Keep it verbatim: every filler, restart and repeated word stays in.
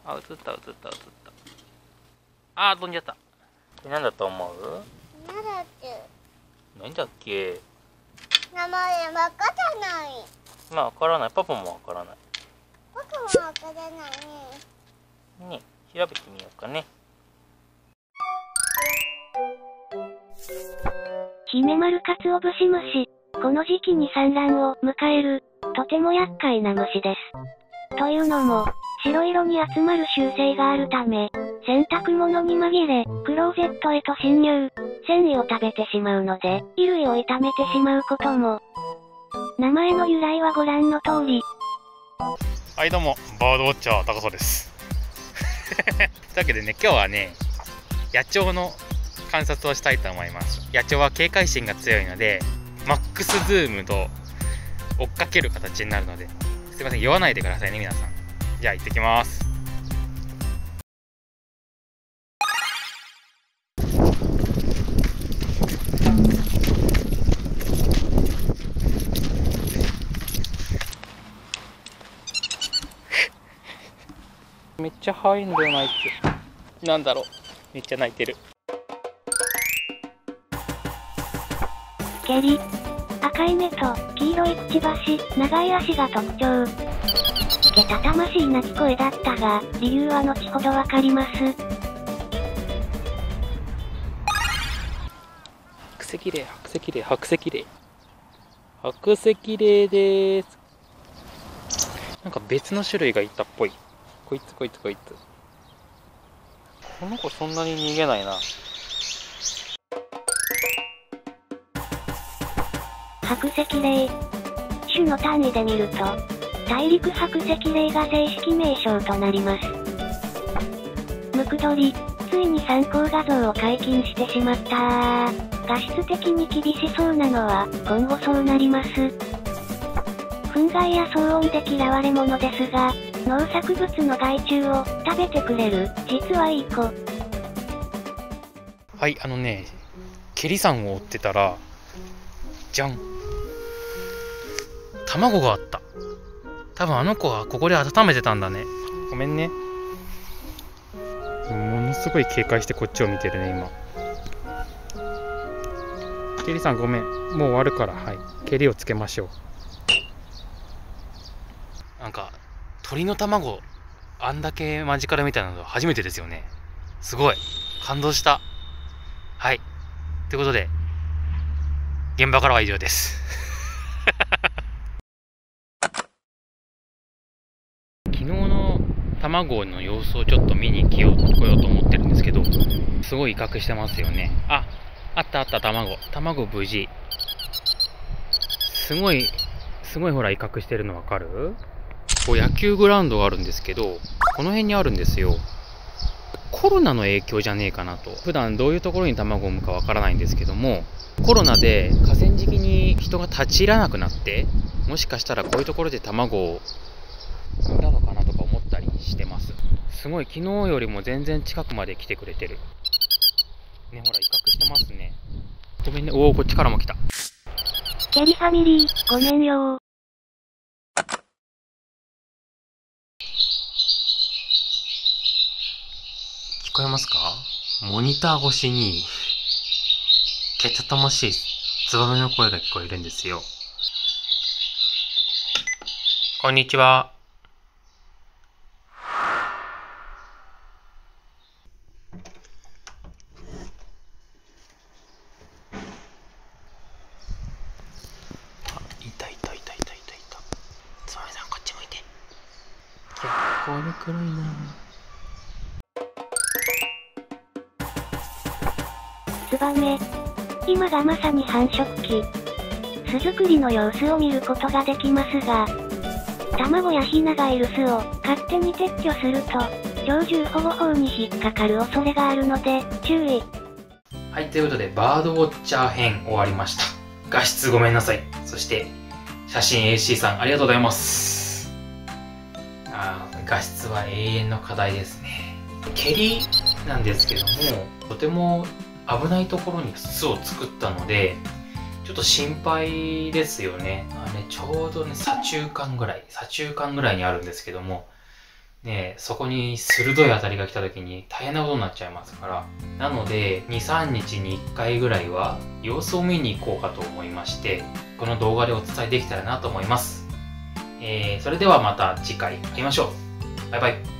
あ、映った映った映った。あー、飛んじゃった。これ何だと思う？ なんだっけ？ 何だっけ？ 名前わからない。 まあわからない。パパもわからない。 僕もわからないね。 ね、調べてみようかね。 ヒメマルカツオブシムシ。この時期に産卵を迎える、とても厄介な虫です。というのも、白色に集まる習性があるため、洗濯物に紛れ、クローゼットへと侵入、繊維を食べてしまうので、衣類を傷めてしまうことも。名前の由来はご覧の通り。 はい、どうも、バードウォッチャー高そうです。というわけでね、今日はね、野鳥の観察をしたいと思います。野鳥は警戒心が強いので、マックスズームと追っかける形になるので、すいません、酔わないでくださいね、皆さん。じゃあ行ってきます。めっちゃ早いんだよな、あいつ。なんだろう、めっちゃ鳴いてる。 蹴り。赤い目と黄色いくちばし、長い足が特徴。けたたましい鳴き声だったが、理由は後ほどわかります。 白石霊、白石霊、白石霊。白石霊でーす。なんか別の種類がいたっぽい。こいつこいつこいつ。この子そんなに逃げないな。 白石霊。種の単位で見ると、大陸白石霊が正式名称となります。ムクドリ、ついに参考画像を解禁してしまったー。画質的に厳しそうなのは、今後そうなります。糞害や騒音で嫌われ者ですが、農作物の害虫を食べてくれる、実はいい子。 はい、あのね、ケリ山を追ってたら、じゃん。卵があった。多分あの子はここで温めてたんだね。ごめんね。ものすごい警戒してこっちを見てるね、今。ケリさんごめん。もう終わるから、はい。ケリをつけましょう。なんか、鳥の卵、あんだけ間近で見たのは初めてですよね。すごい。感動した。はい。ということで、現場からは以上です。昨日の卵の様子をちょっと見に来よう、来ようと思ってるんですけど、すごい威嚇してますよね。あ、あったあった卵。卵無事。すごい、すごいほら威嚇してるのわかる？こう野球グラウンドがあるんですけど、この辺にあるんですよ。コロナの影響じゃねえかなと。普段どういうところに卵を産むかわからないんですけども、コロナで河川敷に人が立ち入らなくなって、もしかしたらこういうところで卵を産んだのかなとか思ったりしてます。すごい昨日よりも全然近くまで来てくれてる。ね、ほら威嚇してますね。ごめんね。おお、こっちからも来た。 ケリファミリー、ごめんよー。 聞こえますか？モニター越しに、けたたましいツバメの声が聞こえるんですよ。こんにちは。あ、いたいたいたいたいたいた。ツバメさんこっち向いて。結構に黒いな。 ツバメ。今がまさに繁殖期。巣作りの様子を見ることができますが、卵やヒナがいる巣を勝手に撤去すると、鳥獣保護法に引っかかる恐れがあるので、注意。 はい、ということで、バードウォッチャー編終わりました。画質ごめんなさい。そして、写真 エーシー さんありがとうございます。あー、画質は永遠の課題ですね。蹴りなんですけども、とても危ないところに巣を作ったので、ちょっと心配ですよね。あれ、ちょうどね、左中間ぐらい、左中間ぐらいにあるんですけども、 ね、そこに鋭い当たりが来た時に大変なことになっちゃいますから。なので、に、さんにちにいっかいぐらいは様子を見に行こうかと思いまして、この動画でお伝えできたらなと思います。えー、それではまた次回会いましょう。バイバイ。